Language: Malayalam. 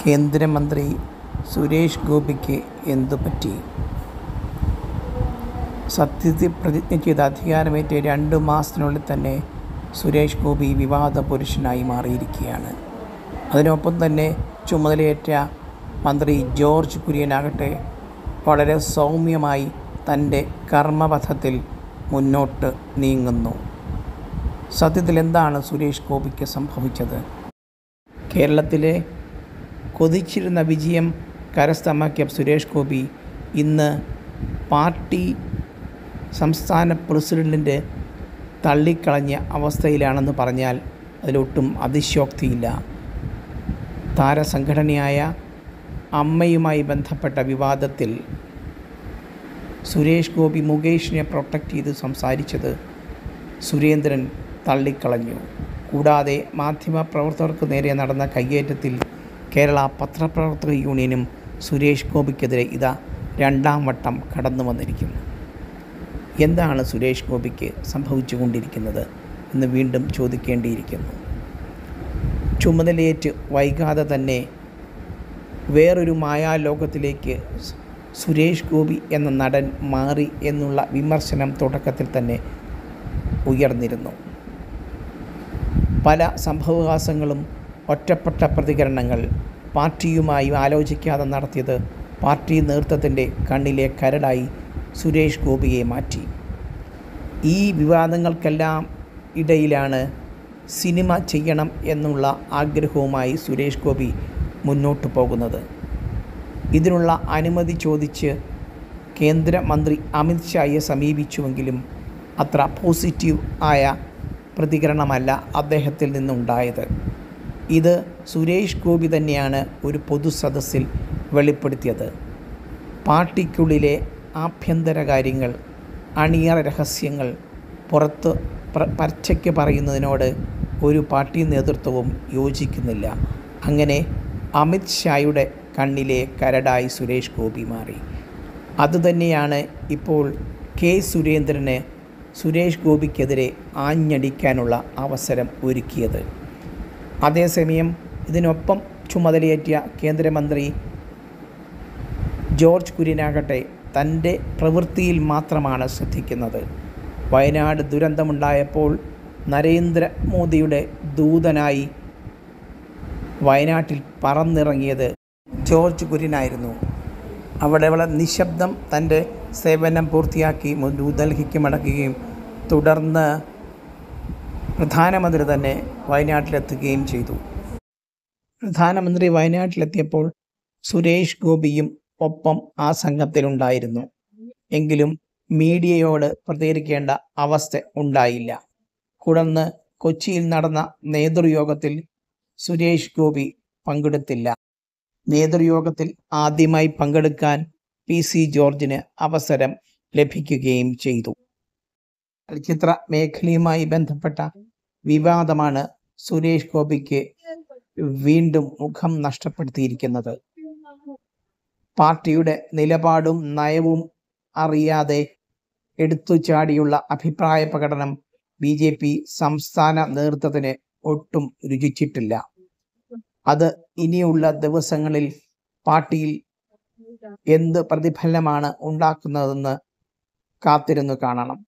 കേന്ദ്രമന്ത്രി സുരേഷ് ഗോപിക്ക് എന്തുപറ്റി? സത്യപ്രതിജ്ഞ ചെയ്ത് അധികാരമേറ്റ് 2 മാസത്തിനുള്ളിൽ തന്നെ സുരേഷ് ഗോപി വിവാദ പുരുഷനായി മാറിയിരിക്കുകയാണ്. അതിനൊപ്പം തന്നെ ചുമതലയേറ്റ മന്ത്രി ജോർജ് കുര്യനാകട്ടെ വളരെ സൗമ്യമായി തൻ്റെ കർമ്മപഥത്തിൽ മുന്നോട്ട് നീങ്ങുന്നു. സത്യത്തിൽ എന്താണ് സുരേഷ് ഗോപിക്ക് സംഭവിച്ചത്? കേരളത്തിലെ കൊതിച്ചിരുന്ന വിജയം കരസ്ഥമാക്കിയ സുരേഷ് ഗോപി ഇന്ന് പാർട്ടി സംസ്ഥാന പ്രസിഡൻറ്റിൻ്റെ തള്ളിക്കളഞ്ഞ അവസ്ഥയിലാണെന്ന് പറഞ്ഞാൽ അതിലൊട്ടും അതിശയോക്തിയില്ല. താരസംഘടനയായ അമ്മയുമായി ബന്ധപ്പെട്ട വിവാദത്തിൽ സുരേഷ് ഗോപി മുകേഷിനെ പ്രൊട്ടക്റ്റ് ചെയ്ത് സംസാരിച്ചത് സുരേന്ദ്രൻ തള്ളിക്കളഞ്ഞു. കൂടാതെ മാധ്യമപ്രവർത്തകർക്ക് നേരെ നടന്ന കയ്യേറ്റത്തിൽ കേരള പത്രപ്രവർത്തക യൂണിയനും സുരേഷ് ഗോപിക്കെതിരെ ഇതാ 2ാം വട്ടം കടന്നു വന്നിരിക്കുന്നു. എന്താണ് സുരേഷ് ഗോപിക്ക് സംഭവിച്ചുകൊണ്ടിരിക്കുന്നത് എന്ന് വീണ്ടും ചോദിക്കേണ്ടിയിരിക്കുന്നു. ചുമതലയേറ്റ് വൈകാതെ തന്നെ വേറൊരു മായാലോകത്തിലേക്ക് സുരേഷ് ഗോപി എന്ന നടൻ മാറി എന്നുള്ള വിമർശനം തുടക്കത്തിൽ തന്നെ ഉയർന്നിരുന്നു. പല സംഭവവികാസങ്ങളും ഒറ്റപ്പെട്ട പ്രതികരണങ്ങൾ പാർട്ടിയുമായി ആലോചിക്കാതെ നടത്തിയത് പാർട്ടി നേതൃത്വത്തിൻ്റെ കണ്ണിലെ കരടായി സുരേഷ് ഗോപിയെ മാറ്റി. ഈ വിവാദങ്ങൾക്കെല്ലാം ഇടയിലാണ് സിനിമ ചെയ്യണം എന്നുള്ള ആഗ്രഹവുമായി സുരേഷ് ഗോപി മുന്നോട്ട് പോകുന്നത്. ഇതിനുള്ള അനുമതി ചോദിച്ച് കേന്ദ്രമന്ത്രി അമിത് ഷായെ സമീപിച്ചുവെങ്കിലും അത്ര പോസിറ്റീവ് ആയ പ്രതികരണമല്ല അദ്ദേഹത്തിൽ നിന്നുണ്ടായത്. ഇത് സുരേഷ് ഗോപി തന്നെയാണ് ഒരു പൊതുസദസ്സിൽ വെളിപ്പെടുത്തിയത്. പാർട്ടിക്കുള്ളിലെ ആഭ്യന്തര കാര്യങ്ങൾ, അണിയറ രഹസ്യങ്ങൾ പുറത്ത് പച്ചയ്ക്ക് പറയുന്നതിനോട് ഒരു പാർട്ടി നേതൃത്വവും യോജിക്കുന്നില്ല. അങ്ങനെ അമിത് ഷായുടെ കണ്ണിലെ കരടായി സുരേഷ് ഗോപി മാറി. അതുതന്നെയാണ് ഇപ്പോൾ കെ സുരേന്ദ്രന് സുരേഷ് ഗോപിക്കെതിരെ ആഞ്ഞടിക്കാനുള്ള അവസരം ഒരുക്കിയത്. അതേസമയം ഇതിനൊപ്പം ചുമതലയേറ്റ കേന്ദ്രമന്ത്രി ജോർജ് കുര്യനാകട്ടെ തൻ്റെ പ്രവൃത്തിയിൽ മാത്രമാണ് ശ്രദ്ധിക്കുന്നത്. വയനാട് ദുരന്തമുണ്ടായപ്പോൾ നരേന്ദ്രമോദിയുടെ ദൂതനായി വയനാട്ടിൽ പറന്നിറങ്ങിയത് ജോർജ് കുര്യനായിരുന്നു. അവിടെ നിശബ്ദം തൻ്റെ സേവനം പൂർത്തിയാക്കി ന്യൂഡൽഹിക്ക് മടങ്ങുകയും തുടർന്ന് പ്രധാനമന്ത്രി തന്നെ വയനാട്ടിലെത്തുകയും ചെയ്തു. പ്രധാനമന്ത്രി വയനാട്ടിലെത്തിയപ്പോൾ സുരേഷ് ഗോപിയും ഒപ്പം ആ സംഘത്തിലുണ്ടായിരുന്നു. എങ്കിലും മീഡിയയോട് പ്രതികരിക്കേണ്ട അവസ്ഥ ഉണ്ടായില്ല. തുടർന്ന് കൊച്ചിയിൽ നടന്ന നേതൃയോഗത്തിൽ സുരേഷ് ഗോപി പങ്കെടുത്തില്ല. നേതൃയോഗത്തിൽ ആദ്യമായി പങ്കെടുക്കാൻ PC ജോർജിന് അവസരം ലഭിക്കുകയും ചെയ്തു. ചലച്ചിത്ര മേഖലയുമായി ബന്ധപ്പെട്ട വിവാദമാണ് സുരേഷ് ഗോപിക്ക് വീണ്ടും മുഖം നഷ്ടപ്പെടുത്തിയിരിക്കുന്നത്. പാർട്ടിയുടെ നിലപാടും നയവും അറിയാതെ എടുത്തുചാടിയുള്ള അഭിപ്രായ പ്രകടനം BJP സംസ്ഥാന നേതൃത്വത്തിന് ഒട്ടും രുചിച്ചിട്ടില്ല. അത് ഇനിയുള്ള ദിവസങ്ങളിൽ പാർട്ടിയിൽ എന്ത് പ്രതിഫലനമാണ് ഉണ്ടാക്കുന്നതെന്ന് കാത്തിരുന്നു കാണണം.